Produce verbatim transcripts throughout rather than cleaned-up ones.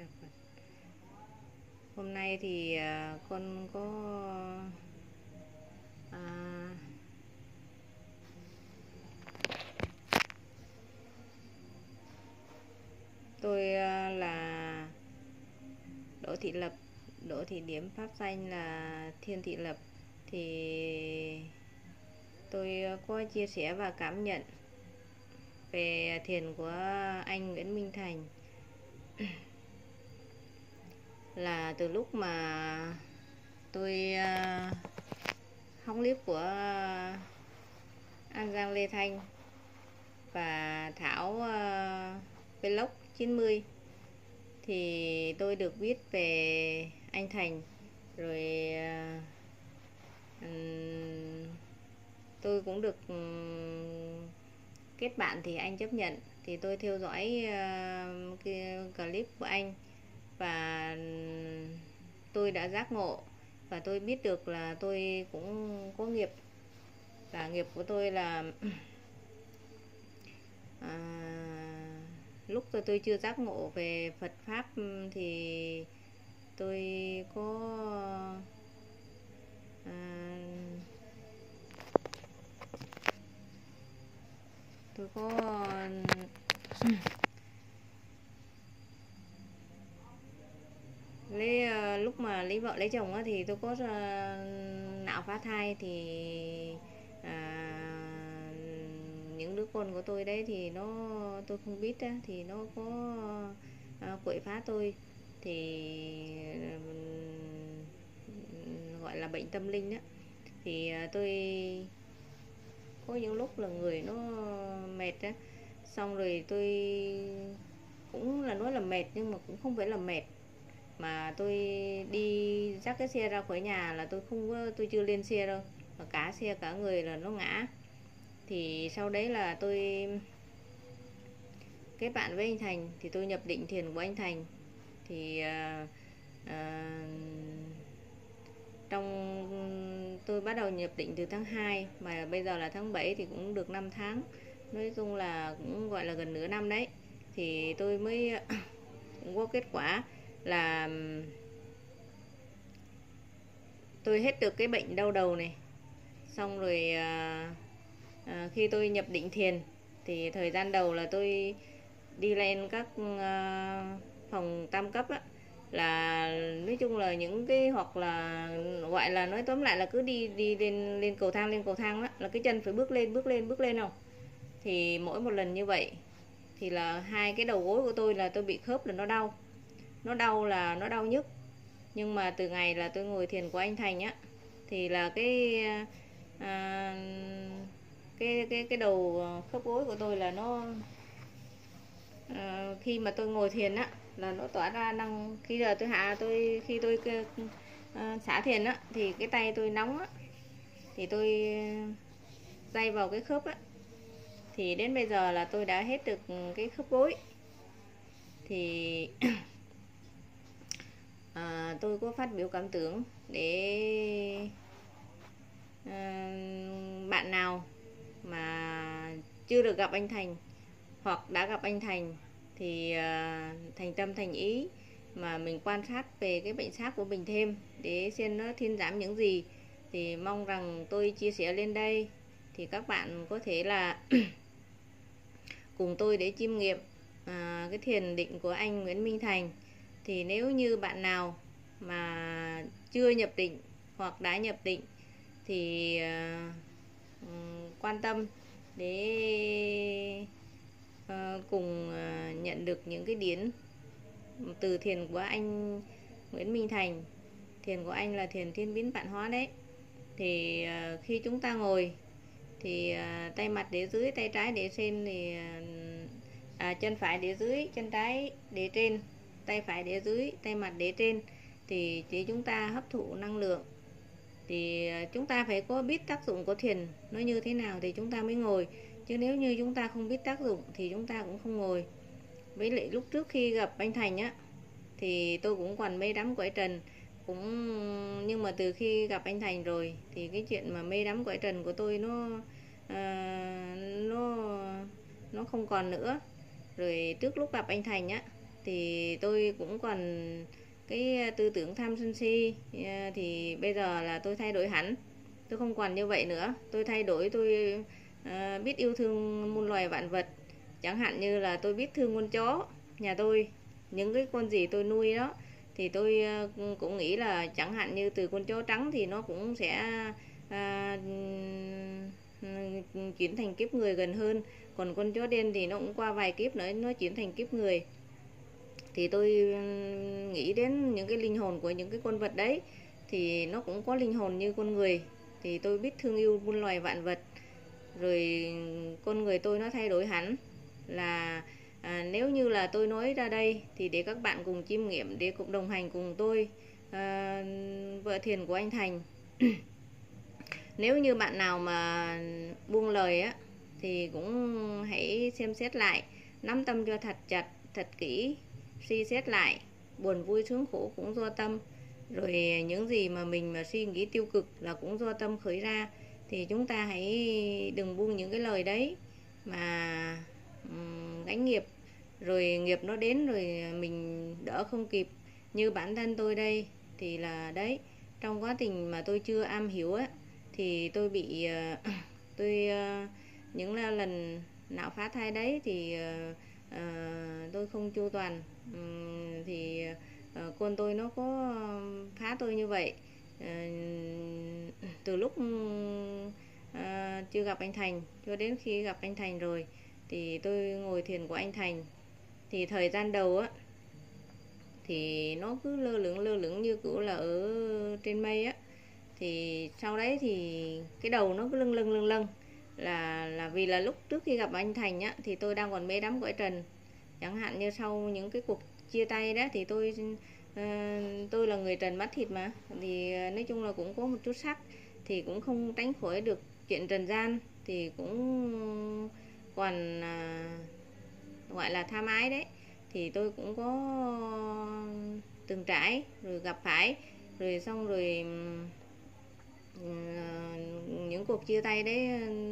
Đà Phật. Hôm nay thì à, con có à, tôi à, là Đỗ Thị Lập, Đỗ Thị Điểm, pháp danh là Thiên Thị Lập. Thì tôi có chia sẻ và cảm nhận về thiền của anh Nguyễn Minh Thành. Là từ lúc mà tôi uh, hóng clip của uh, An Giang Lê Thanh và Thảo uh, Vlog chín mươi thì tôi được biết về anh Thành rồi. uh, um, tôi cũng được um, kết bạn thì anh chấp nhận, thì tôi theo dõi uh, cái clip của anh và tôi đã giác ngộ và tôi biết được là tôi cũng có nghiệp, và nghiệp của tôi là à, lúc tôi tôi chưa giác ngộ về Phật pháp thì tôi có à, tôi có lấy uh, lúc mà lấy vợ lấy chồng á, thì tôi có uh, nạo phá thai, thì uh, những đứa con của tôi đấy thì nó tôi không biết á, thì nó có uh, quậy phá tôi, thì uh, gọi là bệnh tâm linh á. Thì uh, tôi có những lúc là người nó mệt á, xong rồi tôi cũng là nói là mệt nhưng mà cũng không phải là mệt, mà tôi đi dắt cái xe ra khỏi nhà là tôi không có, tôi chưa lên xe đâu, mà cả xe cả người là nó ngã. Thì sau đấy là tôi kết bạn với anh Thành, thì tôi nhập định thiền của anh Thành. Thì uh, uh, trong tôi bắt đầu nhập định từ tháng hai, mà bây giờ là tháng bảy thì cũng được năm tháng, nói chung là cũng gọi là gần nửa năm đấy. Thì tôi mới cũng có kết quả là tôi hết được cái bệnh đau đầu này. Xong rồi à, à, khi tôi nhập định thiền thì thời gian đầu là tôi đi lên các à, phòng tam cấp á, là nói chung là những cái hoặc là gọi là nói tóm lại là cứ đi đi lên lên cầu thang lên cầu thang đó, là cái chân phải bước lên bước lên bước lên không. Thì mỗi một lần như vậy thì là hai cái đầu gối của tôi là tôi bị khớp là nó đau, nó đau là nó đau nhức. Nhưng mà từ ngày là tôi ngồi thiền của anh Thành á, thì là cái à, cái cái cái đầu khớp gối của tôi là nó à, khi mà tôi ngồi thiền á là nó tỏa ra năng. Khi giờ tôi hạ tôi khi tôi à, xả thiền á thì cái tay tôi nóng á, thì tôi day vào cái khớp á, thì đến bây giờ là tôi đã hết được cái khớp gối. Thì à, tôi có phát biểu cảm tưởng để à, bạn nào mà chưa được gặp anh Thành hoặc đã gặp anh Thành thì à, thành tâm thành ý mà mình quan sát về cái bệnh xác của mình thêm để xem nó thuyên giảm những gì, thì mong rằng tôi chia sẻ lên đây thì các bạn có thể là cùng tôi để chiêm nghiệm à, cái thiền định của anh Nguyễn Minh Thành. Thì nếu như bạn nào mà chưa nhập định hoặc đã nhập định thì uh, quan tâm để uh, cùng uh, nhận được những cái điển từ thiền của anh Nguyễn Minh Thành. Thiền của anh là thiền thiên biến vạn hóa đấy. Thì uh, khi chúng ta ngồi thì uh, tay mặt để dưới, tay trái để trên, thì uh, à, chân phải để dưới, chân trái để trên, tay phải để dưới, tay mặt để trên, thì chỉ chúng ta hấp thụ năng lượng. Thì chúng ta phải có biết tác dụng của thiền nó như thế nào thì chúng ta mới ngồi, chứ nếu như chúng ta không biết tác dụng thì chúng ta cũng không ngồi. Với lại lúc trước khi gặp anh Thành á thì tôi cũng còn mê đắm cõi trần cũng, nhưng mà từ khi gặp anh Thành rồi thì cái chuyện mà mê đắm cõi trần của tôi nó uh, nó nó không còn nữa. Rồi trước lúc gặp anh Thành á thì tôi cũng còn cái tư tưởng tham sân si, thì bây giờ là tôi thay đổi hẳn. Tôi không còn như vậy nữa. Tôi thay đổi, tôi uh, biết yêu thương muôn loài vạn vật. Chẳng hạn như là tôi biết thương con chó nhà tôi, những cái con gì tôi nuôi đó thì tôi uh, cũng nghĩ là chẳng hạn như từ con chó trắng thì nó cũng sẽ uh, chuyển thành kiếp người gần hơn, còn con chó đen thì nó cũng qua vài kiếp nữa nó chuyển thành kiếp người. Thì tôi nghĩ đến những cái linh hồn của những cái con vật đấy, thì nó cũng có linh hồn như con người, thì tôi biết thương yêu muôn loài vạn vật. Rồi con người tôi nó thay đổi hẳn, là à, nếu như là tôi nói ra đây thì để các bạn cùng chiêm nghiệm, để cùng đồng hành cùng tôi, à, vợ thiền của anh Thành. Nếu như bạn nào mà buông lời á thì cũng hãy xem xét lại, nắm tâm cho thật chặt, thật kỹ, suy xét lại, buồn vui sướng khổ cũng do tâm. Rồi những gì mà mình mà suy nghĩ tiêu cực là cũng do tâm khởi ra, thì chúng ta hãy đừng buông những cái lời đấy mà um, gánh nghiệp, rồi nghiệp nó đến rồi mình đỡ không kịp. Như bản thân tôi đây thì là đấy, trong quá trình mà tôi chưa am hiểu á thì tôi bị uh, tôi uh, những lần não phá thai đấy thì uh, uh, tôi không chu toàn, um, thì uh, con tôi nó có phá tôi như vậy. Uh, từ lúc uh, chưa gặp anh Thành cho đến khi gặp anh Thành rồi thì tôi ngồi thiền của anh Thành, thì thời gian đầu á thì nó cứ lơ lửng lơ lửng như kiểu là ở trên mây á, thì sau đấy thì cái đầu nó cứ lâng lâng lâng lâng, là là vì là lúc trước khi gặp anh Thành á thì tôi đang còn mê đắm cõi trần. Chẳng hạn như sau những cái cuộc chia tay đó thì tôi uh, tôi là người trần mắt thịt mà, thì uh, nói chung là cũng có một chút sắc, thì cũng không tránh khỏi được chuyện trần gian, thì cũng còn uh, gọi là tham ái đấy. Thì tôi cũng có từng trải rồi gặp phải, rồi xong rồi uh, những cuộc chia tay đấy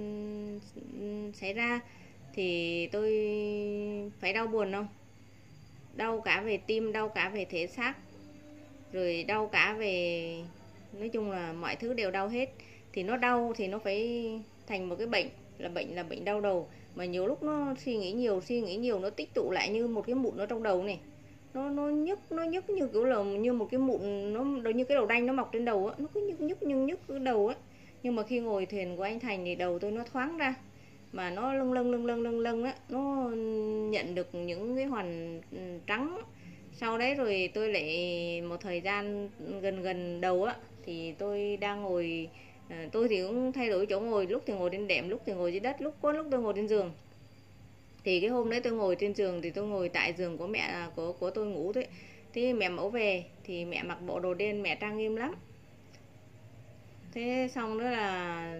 uh, xảy ra thì tôi phải đau buồn không? Đau cả về tim, đau cả về thể xác, rồi đau cả về, nói chung là mọi thứ đều đau hết. Thì nó đau thì nó phải thành một cái bệnh, là bệnh là bệnh đau đầu. Mà nhiều lúc nó suy nghĩ nhiều, suy nghĩ nhiều nó tích tụ lại như một cái mụn nó trong đầu này. Nó nó nhức, nó nhức như kiểu là như một cái mụn, nó như cái đầu đanh nó mọc trên đầu á, nó cứ nhức nhức nhức nhức cái đầu á. Nhưng mà khi ngồi thiền của anh Thành thì đầu tôi nó thoáng ra, mà nó lâng lâng lâng lâng lâng lâng á, nó nhận được những cái hoàn trắng. Sau đấy rồi tôi lại một thời gian gần gần đầu á thì tôi đang ngồi, tôi thì cũng thay đổi chỗ ngồi, lúc thì ngồi trên đệm, lúc thì ngồi dưới đất, lúc có lúc tôi ngồi trên giường. Thì cái hôm đấy tôi ngồi trên giường thì tôi ngồi tại giường của mẹ của của tôi ngủ đấy. Thì mẹ mẫu về thì mẹ mặc bộ đồ đen, mẹ trang nghiêm lắm. Thế xong đó là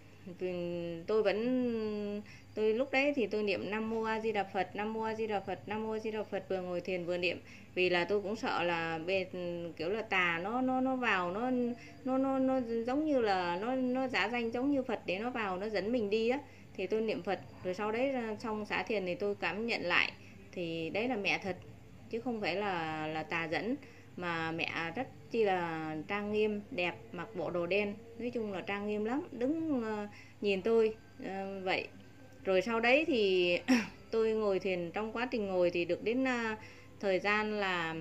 tôi vẫn tôi lúc đấy thì tôi niệm Nam Mô A Di Đà Phật, Nam Mô A Di Đà Phật, Nam Mô A Di Đà Phật, vừa ngồi thiền vừa niệm. Vì là tôi cũng sợ là bề kiểu là tà nó nó nó vào, nó nó nó nó giống như là nó nó giả danh giống như Phật để nó vào nó dẫn mình đi á, thì tôi niệm Phật. Rồi sau đấy trong xá thiền thì tôi cảm nhận lại thì đấy là mẹ thật, chứ không phải là là tà dẫn, mà mẹ rất chi là trang nghiêm, đẹp, mặc bộ đồ đen, nói chung là trang nghiêm lắm, đứng uh, nhìn tôi uh, vậy. Rồi sau đấy thì tôi ngồi thiền, trong quá trình ngồi thì được đến uh, thời gian là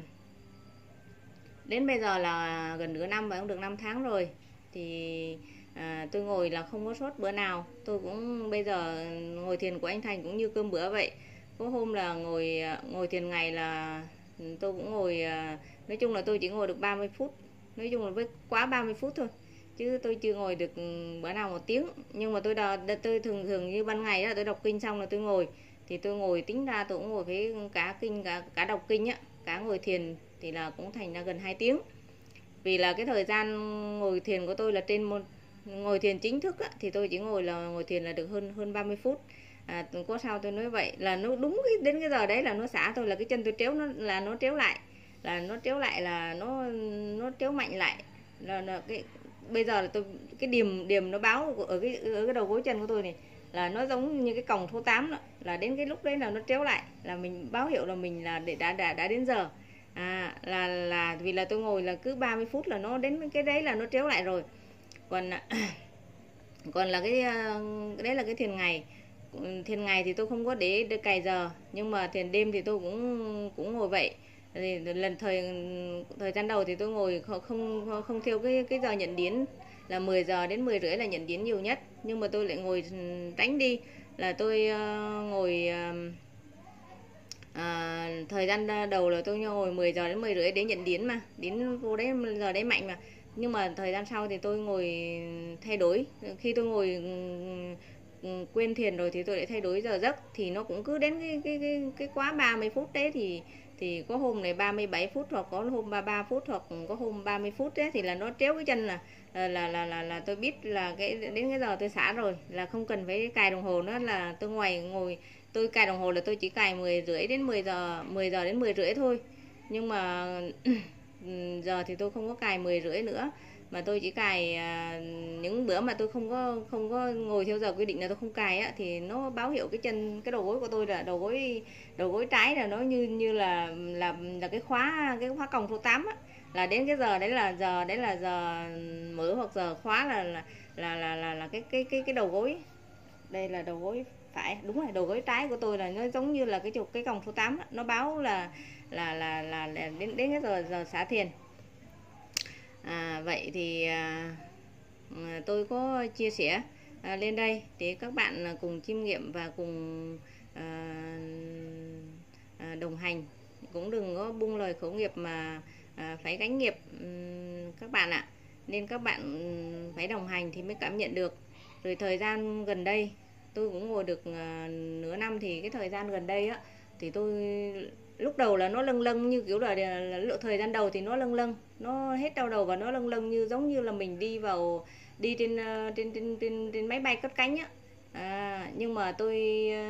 đến bây giờ là gần nửa năm và cũng được năm tháng rồi. Thì à, tôi ngồi là không có sốt bữa nào. Tôi cũng bây giờ ngồi thiền của anh Thành cũng như cơm bữa vậy. Có hôm là ngồi ngồi thiền ngày là tôi cũng ngồi, nói chung là tôi chỉ ngồi được ba mươi phút, nói chung là với quá ba mươi phút thôi, chứ tôi chưa ngồi được bữa nào một tiếng. Nhưng mà tôi đọc, tôi thường thường như ban ngày đó, tôi đọc kinh xong là tôi ngồi, thì tôi ngồi tính ra tôi cũng ngồi với cả kinh cả, cả đọc kinh á, cả ngồi thiền thì là cũng thành ra gần hai tiếng. Vì là cái thời gian ngồi thiền của tôi là trên một ngồi thiền chính thức á, thì tôi chỉ ngồi là ngồi thiền là được hơn hơn ba mươi phút. À, có sao tôi nói vậy là nó đúng cái, đến cái giờ đấy là nó xả tôi, là cái chân tôi tréo, nó là nó tréo lại, là nó tréo lại là nó nó tréo mạnh lại, là, là cái bây giờ là tôi cái điểm điểm nó báo ở cái ở cái đầu gối chân của tôi này là nó giống như cái còng số tám đó, là đến cái lúc đấy là nó tréo lại, là mình báo hiệu là mình là để đã đã đã đến giờ. À, là là vì là tôi ngồi là cứ ba mươi phút là nó đến cái đấy là nó tréo lại rồi. Còn còn là cái, cái đấy là cái thiền ngày. Thiền ngày thì tôi không có để, để cài giờ, nhưng mà thiền đêm thì tôi cũng cũng ngồi vậy. Thì lần thời thời gian đầu thì tôi ngồi không không, không theo cái cái giờ nhận điển, là mười giờ đến mười rưỡi là nhận điển nhiều nhất, nhưng mà tôi lại ngồi tránh đi, là tôi uh, ngồi uh, À, thời gian đầu là tôi ngồi mười giờ đến mười rưỡi để nhận điển mà, đến vô đấy giờ đấy mạnh mà. Nhưng mà thời gian sau thì tôi ngồi thay đổi, khi tôi ngồi quên thiền rồi thì tôi lại thay đổi giờ giấc, thì nó cũng cứ đến cái cái cái, cái quá ba mươi phút đấy, thì thì có hôm này ba mươi bảy phút, hoặc có hôm ba mươi ba phút, hoặc có hôm ba mươi phút đấy, thì là nó tréo cái chân, là là là là là, là tôi biết là cái đến cái giờ tôi xả rồi, là không cần phải cài đồng hồ nữa, là tôi ngoài ngồi tôi cài đồng hồ là tôi chỉ cài mười rưỡi đến mười giờ, mười giờ đến mười rưỡi thôi. Nhưng mà giờ thì tôi không có cài mười rưỡi nữa, mà tôi chỉ cài à, những bữa mà tôi không có không có ngồi theo giờ quy định là tôi không cài á, thì nó báo hiệu cái chân, cái đầu gối của tôi là đầu gối đầu gối trái là nó như như là là là cái khóa cái khóa còng số tám á, là đến cái giờ đấy là giờ đấy là giờ mở hoặc giờ khóa là là là là là, là cái cái cái cái đầu gối. Đây là đầu gối phải, đúng rồi, đầu gối trái của tôi là nó giống như là cái trục cái còng số tám á, nó báo là là là là, là đến đến cái giờ giờ xả thiền. À, vậy thì à, tôi có chia sẻ à, lên đây để các bạn cùng chiêm nghiệm và cùng à, à, đồng hành, cũng đừng có buông lời khẩu nghiệp mà à, phải gánh nghiệp um, các bạn ạ. Nên các bạn phải đồng hành thì mới cảm nhận được. Rồi thời gian gần đây tôi cũng ngồi được à, nửa năm, thì cái thời gian gần đây á thì tôi lúc đầu là nó lâng lâng như kiểu là, là, là thời gian đầu thì nó lâng lâng, nó hết đau đầu và nó lâng lâng như giống như là mình đi vào đi trên trên trên trên, trên máy bay cất cánh á. À, nhưng mà tôi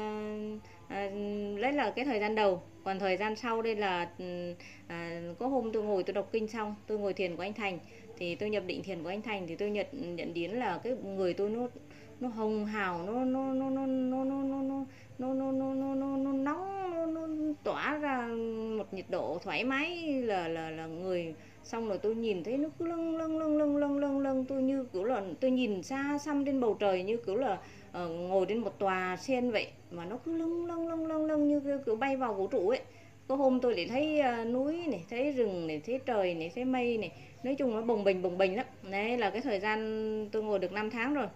à, đấy là cái thời gian đầu. Còn thời gian sau đây là à, có hôm tôi ngồi tôi đọc kinh xong, tôi ngồi thiền của anh Thành, thì tôi nhập định thiền của anh Thành, thì tôi nhận nhận đến là cái người tôi nó nó hồng hào, nó nó nó nó nó nó nó nó nó nó nó nó nó nó nóng, nó, nó tỏa ra một nhiệt độ thoải mái, là là là người. Xong rồi tôi nhìn thấy nó cứ lâng lâng lâng lâng lâng lâng lâng, tôi như kiểu là tôi nhìn xa xăm trên bầu trời, như kiểu là uh, ngồi trên một tòa sen vậy, mà nó cứ lâng lâng lâng lâng lâng như kiểu bay vào vũ trụ ấy. Có hôm tôi lại thấy uh, núi này, thấy rừng này, thấy trời này, thấy mây này, nói chung nó bồng bềnh bồng bềnh lắm. Đấy là cái thời gian tôi ngồi được năm tháng rồi,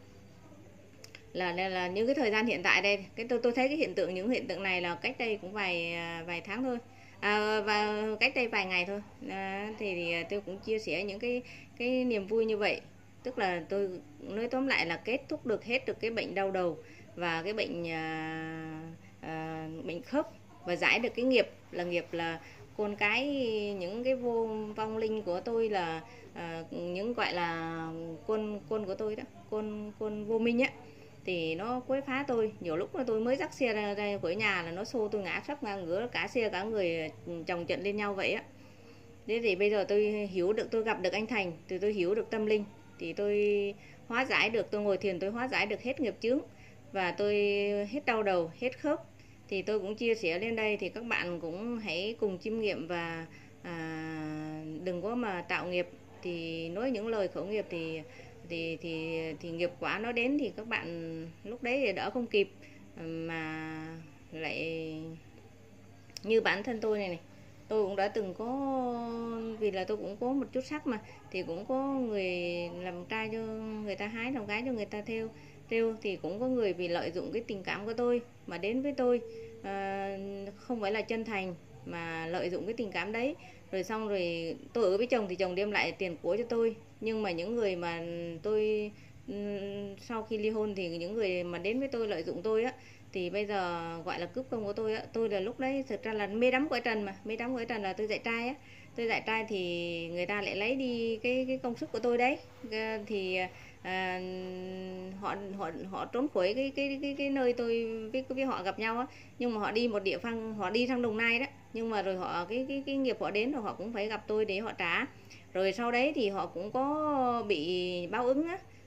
là là, là những cái thời gian hiện tại đây. Cái tôi tôi thấy cái hiện tượng những hiện tượng này là cách đây cũng vài vài tháng thôi, à, và cách đây vài ngày thôi. À, thì, thì tôi cũng chia sẻ những cái cái niềm vui như vậy. Tức là tôi nói tóm lại là kết thúc được hết được cái bệnh đau đầu và cái bệnh à, à, bệnh khớp, và giải được cái nghiệp là nghiệp là con cái, những cái vô vong linh của tôi, là à, những gọi là quân quân của tôi đó, quân quân vô minh á, thì nó quấy phá tôi. Nhiều lúc là tôi mới dắt xe ra, ra khỏi nhà là nó xô tôi ngã sấp ngang ngửa, cả xe cả người chồng trận lên nhau vậy á. Thế thì bây giờ tôi hiểu được, tôi gặp được anh Thành thì tôi hiểu được tâm linh, thì tôi hóa giải được, tôi ngồi thiền tôi hóa giải được hết nghiệp chướng, và tôi hết đau đầu, hết khớp. Thì tôi cũng chia sẻ lên đây, thì các bạn cũng hãy cùng chiêm nghiệm, và à, đừng có mà tạo nghiệp. Thì nói những lời khẩu nghiệp thì thì thì thì nghiệp quả nó đến thì các bạn lúc đấy thì đỡ không kịp, mà lại như bản thân tôi này này, tôi cũng đã từng có, vì là tôi cũng có một chút sắc mà, thì cũng có người làm trai cho người ta hái, làm gái cho người ta theo theo thì cũng có người vì lợi dụng cái tình cảm của tôi mà đến với tôi, à, không phải là chân thành mà lợi dụng cái tình cảm đấy. Rồi xong rồi tôi ở với chồng thì chồng đem lại tiền của cho tôi, nhưng mà những người mà tôi sau khi ly hôn thì những người mà đến với tôi lợi dụng tôi á, thì bây giờ gọi là cướp công của tôi á. Tôi là lúc đấy thực ra là mê đắm cõi trần, mà mê đắm cõi trần là tôi dạy trai á, tôi dạy trai thì người ta lại lấy đi cái cái công sức của tôi đấy, thì à, họ họ họ trốn khỏi cái cái cái cái nơi tôi với với họ gặp nhau á, nhưng mà họ đi một địa phương, họ đi sang Đồng Nai đó, nhưng mà rồi họ cái cái cái nghiệp họ đến rồi họ cũng phải gặp tôi để họ trả. Rồi sau đấy thì họ cũng có bị báo ứng á,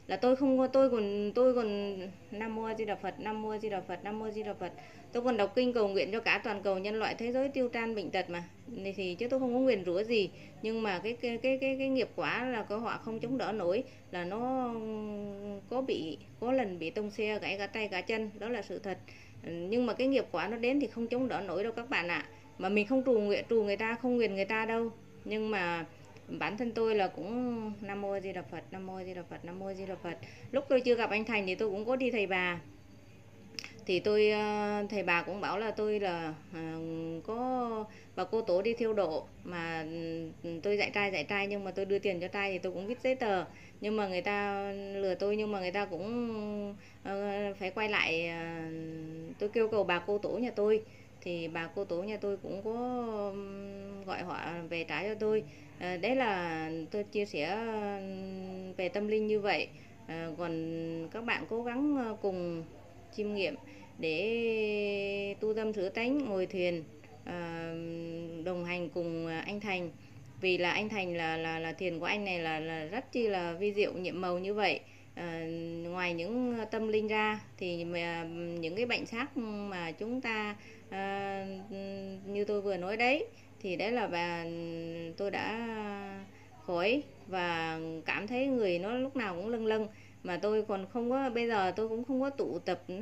là tôi không có, tôi còn tôi còn Nam Mô A Di Đà Phật, Nam Mô A Di Đà Phật, Nam Mô A Di Đà Phật. Tôi còn đọc kinh cầu nguyện cho cả toàn cầu nhân loại thế giới tiêu tan bệnh tật mà. Này thì chứ tôi không có nguyền rủa gì, nhưng mà cái cái cái cái, cái nghiệp quả là có họa không chống đỡ nổi, là nó có bị có lần bị tông xe gãy cả tay cả chân, đó là sự thật. Nhưng mà cái nghiệp quả nó đến thì không chống đỡ nổi đâu các bạn ạ. À. Mà mình không trù nguyện trù người ta, không nguyền người ta đâu. Nhưng mà bản thân tôi là cũng Nam Mô A Di Đà Phật, Nam Mô A Di Đà Phật, Nam Mô A Di Đà Phật. Lúc tôi chưa gặp anh Thành thì tôi cũng có đi thầy bà. Thì tôi thầy bà cũng bảo là tôi là có bà cô tổ đi thiêu độ, mà tôi dạy trai dạy trai nhưng mà tôi đưa tiền cho trai thì tôi cũng viết giấy tờ, nhưng mà người ta lừa tôi, nhưng mà người ta cũng phải quay lại. Tôi kêu cầu bà cô tổ nhà tôi thì bà cô tổ nhà tôi cũng có gọi họ về trả cho tôi. À, đấy là tôi chia sẻ về tâm linh như vậy. À, còn các bạn cố gắng cùng chiêm nghiệm để tu tâm sửa tánh, ngồi thiền, à, đồng hành cùng anh Thành, vì là anh Thành là là là thiền của anh này là là rất chi là vi diệu nhiệm màu như vậy. À, ngoài những tâm linh ra thì mà, những cái bệnh xác mà chúng ta à, như tôi vừa nói đấy, thì đấy là bà tôi đã khỏi và cảm thấy người nó lúc nào cũng lâng lâng, mà tôi còn không có, bây giờ tôi cũng không có tụ tập nữa.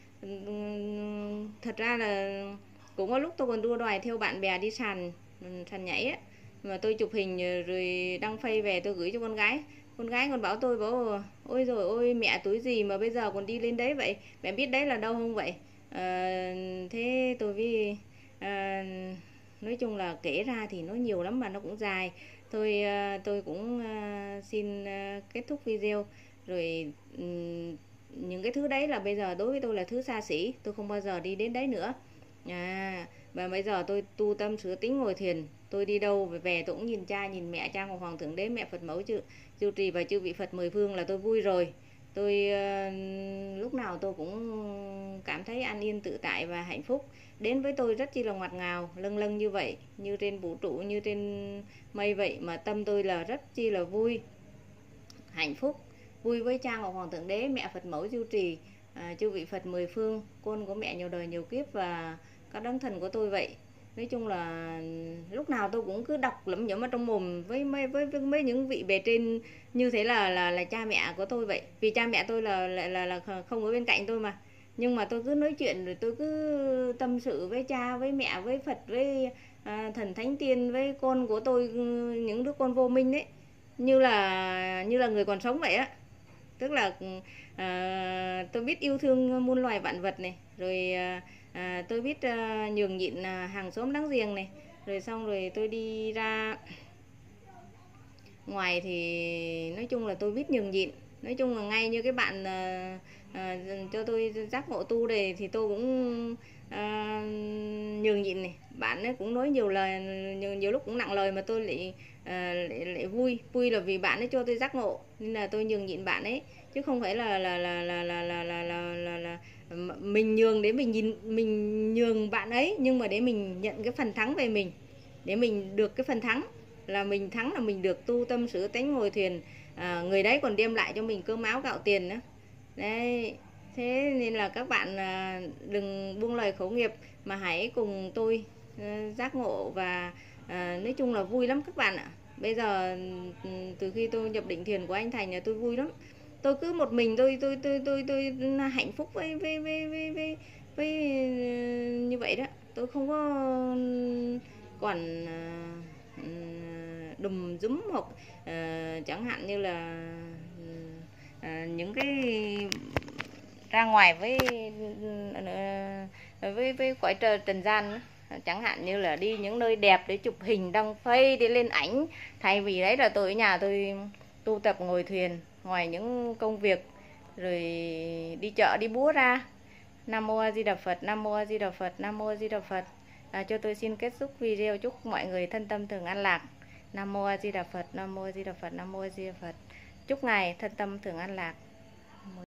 Thật ra là cũng có lúc tôi còn đua đòi theo bạn bè đi sàn sàn nhảy ấy, mà tôi chụp hình rồi đăng face về tôi gửi cho con gái. Con gái còn bảo tôi, bảo ôi rồi ôi mẹ túi gì mà bây giờ còn đi lên đấy vậy, mẹ biết đấy là đâu không vậy. À, thế tôi với à, nói chung là kể ra thì nó nhiều lắm mà nó cũng dài. Tôi tôi cũng xin kết thúc video rồi. Những cái thứ đấy là bây giờ đối với tôi là thứ xa xỉ, tôi không bao giờ đi đến đấy nữa. À, và bây giờ tôi tu tâm sửa tính ngồi thiền, tôi đi đâu về tôi cũng nhìn cha nhìn mẹ, cha Ngọc Hoàng Thượng Đế, mẹ Phật Mẫu Chư Diệu Trì và chư vị Phật mười phương là tôi vui rồi. Tôi uh, lúc nào tôi cũng cảm thấy an yên tự tại và hạnh phúc. Đến với tôi rất chi là ngọt ngào, lâng lâng như vậy, như trên vũ trụ, như trên mây vậy, mà tâm tôi là rất chi là vui, hạnh phúc, vui với cha Ngọc Hoàng Thượng Đế, mẹ Phật Mẫu Diệu Trì, à, chư vị Phật mười phương, con của mẹ nhiều đời nhiều kiếp và các đấng thần của tôi vậy. Nói chung là lúc nào tôi cũng cứ đọc lẩm nhẩm ở trong mồm với mấy với, với mấy những vị bề trên, như thế là là là cha mẹ của tôi vậy. Vì cha mẹ tôi là là là, là không ở bên cạnh tôi mà, nhưng mà tôi cứ nói chuyện rồi tôi cứ tâm sự với cha, với mẹ, với Phật, với à, thần thánh tiên, với con của tôi, những đứa con vô minh đấy, như là như là người còn sống vậy á. Tức là à, tôi biết yêu thương muôn loài vạn vật này, rồi à, tôi biết à, nhường nhịn à, hàng xóm láng giềng này, rồi xong rồi tôi đi ra ngoài thì nói chung là tôi biết nhường nhịn. Nói chung là ngay như cái bạn à, à, cho tôi giác ngộ tu này thì tôi cũng à, nhường nhịn này. Bạn ấy cũng nói nhiều lời, nhiều, nhiều lúc cũng nặng lời mà tôi lại, à, lại lại vui vui là vì bạn ấy cho tôi giác ngộ nên là tôi nhường nhịn bạn ấy, chứ không phải là là là là là là là là, là, là mình nhường để mình nhìn mình nhường bạn ấy, nhưng mà để mình nhận cái phần thắng về mình, để mình được cái phần thắng là mình thắng, là mình được tu tâm sửa tánh ngồi thiền, à, người đấy còn đem lại cho mình cơm áo gạo tiền nữa đấy. Thế nên là các bạn à, đừng buông lời khẩu nghiệp mà hãy cùng tôi à, giác ngộ và à, nói chung là vui lắm các bạn ạ. Bây giờ từ khi tôi nhập định thiền của anh Thành là tôi vui lắm. Tôi cứ một mình tôi tôi tôi tôi tôi, tôi hạnh phúc với với với với với, với như vậy đó. Tôi không có còn uh, đùm dúm hoặc uh, chẳng hạn như là uh, những cái ra ngoài với uh, với với cõi trời trần gian đó. Chẳng hạn như là đi những nơi đẹp để chụp hình đăng face, đi lên ảnh, thay vì đấy là tôi ở nhà tôi tu tập ngồi thiền ngoài những công việc, rồi đi chợ đi búa ra. Nam Mô A Di Đà Phật, Nam Mô A Di Đà Phật, Nam Mô A Di Đà Phật. À, cho tôi xin kết thúc video, chúc mọi người thân tâm thường an lạc. Nam Mô A Di Đà Phật, Nam Mô A Di Đà Phật, Nam Mô A Di Đà Phật. Chúc ngài thân tâm thường an lạc.